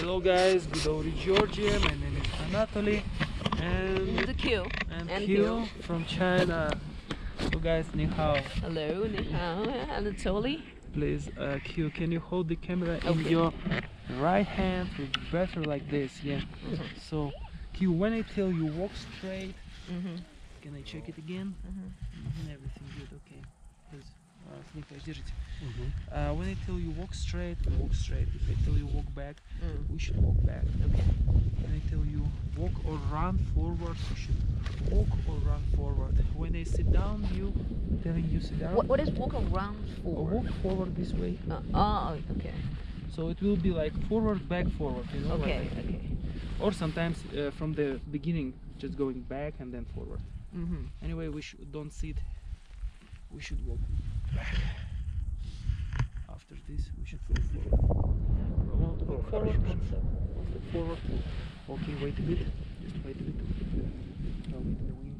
Hello guys, good old Georgia. My name is Anatoly and Q. Q from China. So guys, ni hao. Hello, ni hao, Anatoly. Please, Q, can you hold the camera in Okay. your right hand? It would be better like this, yeah. So, Q, when I tell you walk straight, can I check it again? Everything good, okay. Please, держите. When I tell you walk straight, we walk straight. If I tell you walk back, we should walk back. Okay. When I tell you walk or run forward, you should walk or run forward. When I sit down, telling you sit down. What is walk around for? Walk forward this way. Okay. So it will be like forward, back, forward. You know. Okay. Like Okay. or sometimes from the beginning, just going back and then forward. Anyway, we don't sit. We should walk back. After this, we should go forward. Forward. Forward. Okay, wait a bit. Just wait a bit. Now with the wind.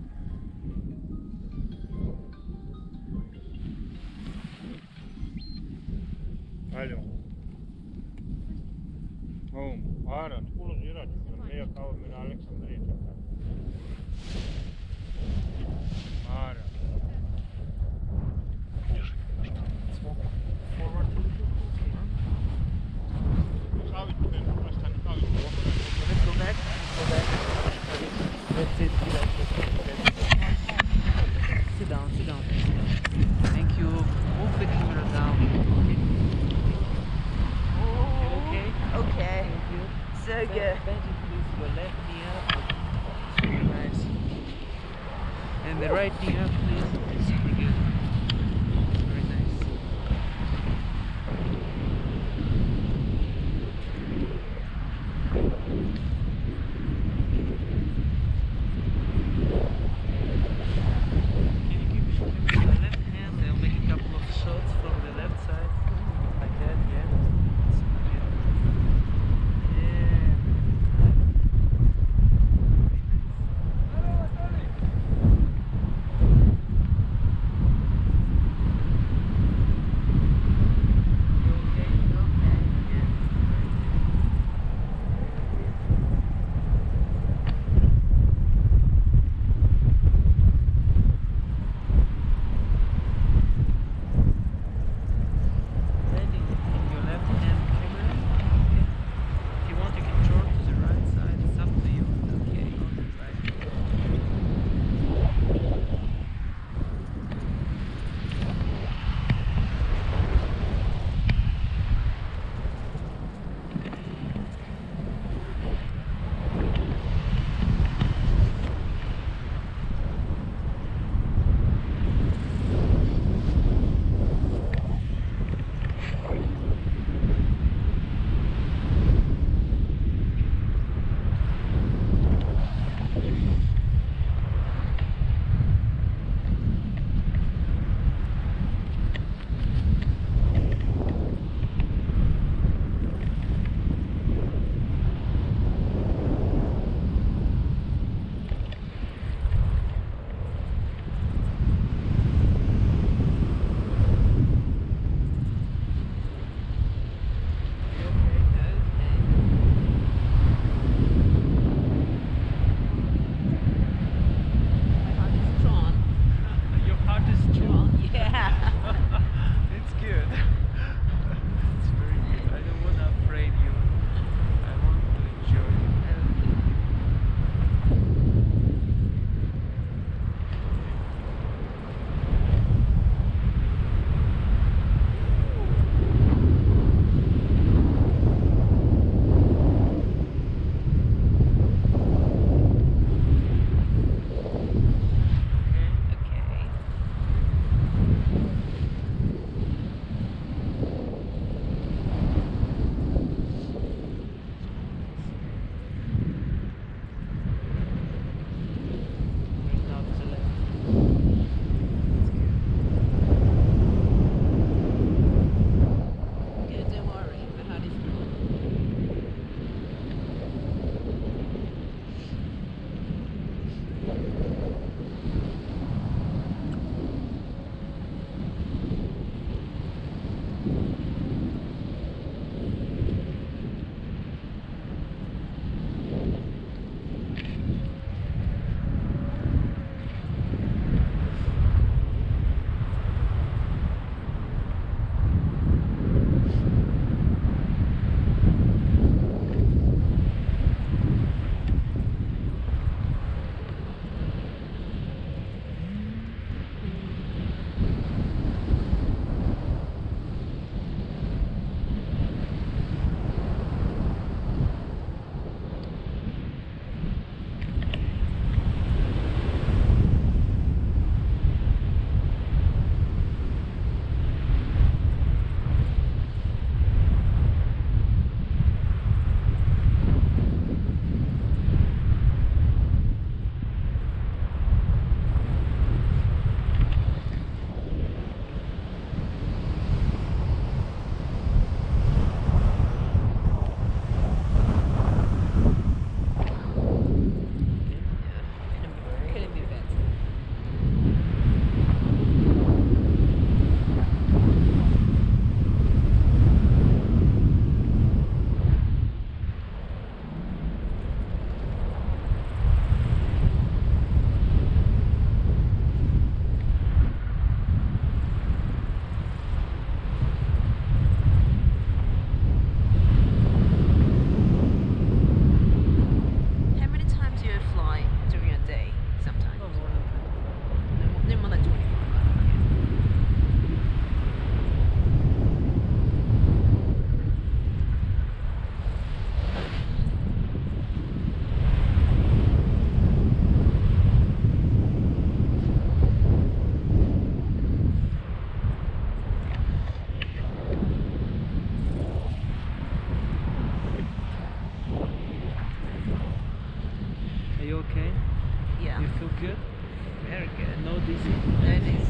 Алло. Aaron, kuulun Irakin, meidän kauan minä Aleksandrin takana. Aaron. Forward. Savitteen, vastaan savitteen. Let's go back. Go back. That's it. Sit down. Sit down. Thank you. Move the camera down. Okay. Okay. Thank you. So good. Benji, please, your left knee up. Super nice. And the right knee up, please. Super good. Very nice. Can you keep showing me the left hand? I'll make a couple of shots from the left side. Like that, yeah. Super good. Yeah. Good? Very good. No dizzy? No dizzy.